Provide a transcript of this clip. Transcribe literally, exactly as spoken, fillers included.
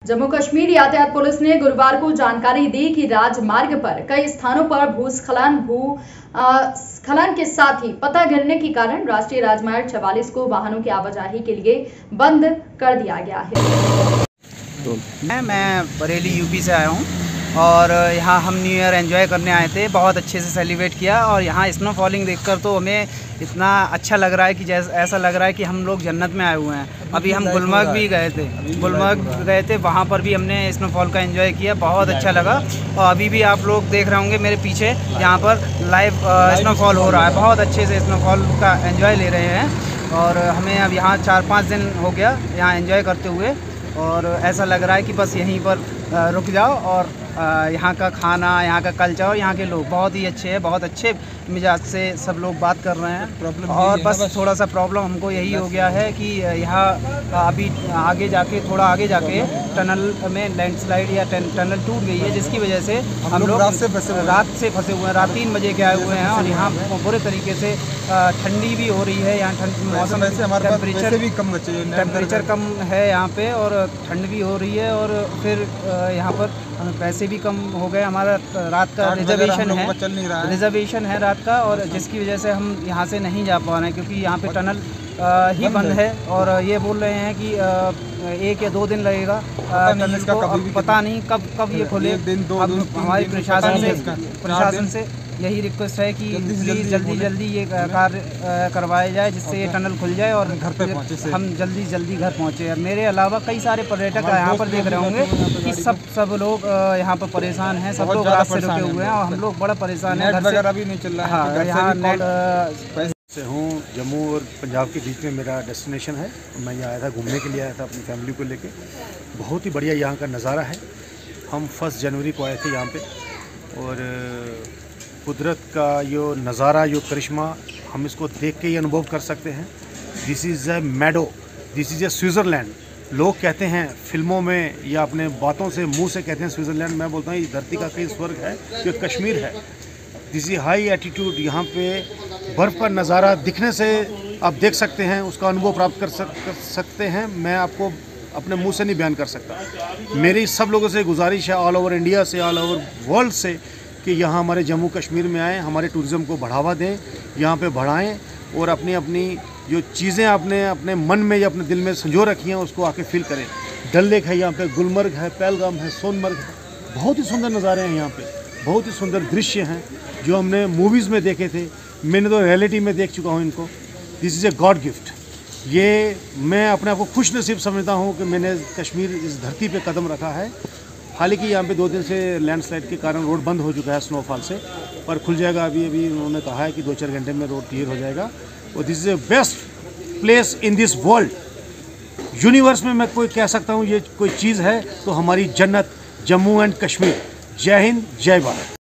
जम्मू कश्मीर यातायात पुलिस ने गुरुवार को जानकारी दी कि राजमार्ग पर कई स्थानों पर भूस्खलन भू स्खलन के साथ ही पत्थर गिरने के कारण राष्ट्रीय राजमार्ग चवालीस को वाहनों की आवाजाही के लिए बंद कर दिया गया है। तो मैं मैं बरेली यूपी से आया हूँ और यहाँ हम न्यू ईयर एंजॉय करने आए थे। बहुत अच्छे से सेलिब्रेट किया और यहाँ स्नो फॉलिंग देखकर तो हमें इतना अच्छा लग रहा है कि जैसे ऐसा लग रहा है कि हम लोग जन्नत में आए हुए हैं। अभी हम गुलमर्ग भी गए थे गुलमर्ग गए थे वहाँ पर भी हमने स्नोफॉल का एंजॉय किया, बहुत अच्छा लगा। और अभी भी आप लोग देख रहे होंगे मेरे पीछे यहाँ पर लाइव स्नोफॉल हो रहा है, बहुत अच्छे से स्नोफॉल का एंजॉय ले रहे हैं। और हमें अब यहाँ चार पाँच दिन हो गया यहाँ एंजॉय करते हुए और ऐसा लग रहा है कि बस यहीं पर रुक जाओ। और यहाँ का खाना, यहाँ का कल्चर और यहाँ के लोग बहुत ही अच्छे हैं, बहुत अच्छे मिजाज से सब लोग बात कर रहे हैं। और बस थोड़ा सा प्रॉब्लम हमको यही हो गया है कि यहाँ अभी आगे जाके थोड़ा आगे जाके टनल में लैंडस्लाइड या टनल टूट गई है, जिसकी वजह से हम लोग रात से फंसे रात से फंसे हुए हैं। रात तीन बजे के आए हुए हैं और यहाँ बुरे तरीके से ठंडी भी हो रही है। यहाँ ठंड मौसम टेम्परेचर भी कम टेम्परेचर कम है यहाँ पे और ठंड भी हो रही है। और फिर यहाँ पर पैसे भी कम हो गए, हमारा रात का रिजर्वेशन है रिजर्वेशन है रात का, और जिसकी वजह से हम यहाँ से नहीं जा पा रहे हैं क्योंकि यहाँ पे टनल आ, ही बंद है। और ये बोल रहे हैं कि आ, एक या दो दिन लगेगा टनल को, अब पता नहीं कब कब ये खुले। अब हमारी प्रशासन से प्रशासन से यही रिक्वेस्ट है कि प्लीज़ जल्दी जल्दी ये कार्य करवाया जाए जिससे ये टनल खुल जाए और घर पे हम जल्दी जल्दी घर पहुँचे। मेरे अलावा कई सारे पर्यटक यहाँ पर देख रहे होंगे कि सब सब लोग यहाँ पर परेशान हैं, सब लोग रात से रुके हुए हैं और हम लोग बड़ा परेशान हैं। घर वगैरह भी नहीं चल रहा है। यहाँ नेट से हूँ जम्मू और पंजाब के बीच में मेरा डेस्टिनेशन है। मैं यहाँ आया था, घूमने के लिए आया था अपनी फैमिली को लेके। बहुत ही बढ़िया यहाँ का नज़ारा है। हम फर्स्ट जनवरी को आए थे यहाँ पे और कुदरत का यो नज़ारा, यो करिश्मा हम इसको देख के ही अनुभव कर सकते हैं। This is a meadow, this is a Switzerland. लोग कहते हैं फिल्मों में या अपने बातों से मुंह से कहते हैं स्विट्ज़रलैंड, मैं बोलता हूँ ये धरती का कई स्वर्ग है, ये कश्मीर है। This is high attitude. यहाँ पे बर्फ़ का नज़ारा दिखने से आप देख सकते हैं, उसका अनुभव प्राप्त कर, सक, कर सकते हैं। मैं आपको अपने मुंह से नहीं बयान कर सकता। मेरी सब लोगों से गुजारिश है, ऑल ओवर इंडिया से, ऑल ओवर वर्ल्ड से, कि यहाँ हमारे जम्मू कश्मीर में आएँ, हमारे टूरिज़्म को बढ़ावा दें, यहाँ पे बढ़ाएं और अपनी अपनी जो चीज़ें आपने अपने मन में या अपने दिल में संजो रखी हैं उसको आके फील करें। डल लेक है यहाँ पे, गुलमर्ग है, पहलगाम है, सोनमर्ग है। बहुत ही सुंदर नज़ारे हैं यहाँ पे, बहुत ही सुंदर दृश्य हैं जो हमने मूवीज़ में देखे थे। मैंने तो रियलिटी में देख चुका हूँ इनको। This is a God gift. ये मैं अपने आप को खुश नसीब समझता हूँ कि मैंने कश्मीर इस धरती पे कदम रखा है। हालांकि यहाँ पे दो दिन से लैंडस्लाइड के कारण रोड बंद हो चुका है स्नोफॉल से, पर खुल जाएगा। अभी अभी उन्होंने कहा है कि दो चार घंटे में रोड क्लियर हो जाएगा। और this is a best place in this world, universe में मैं कोई कह सकता हूँ ये कोई चीज़ है तो हमारी जन्नत जम्मू एंड कश्मीर। जय हिंद, जय भारत।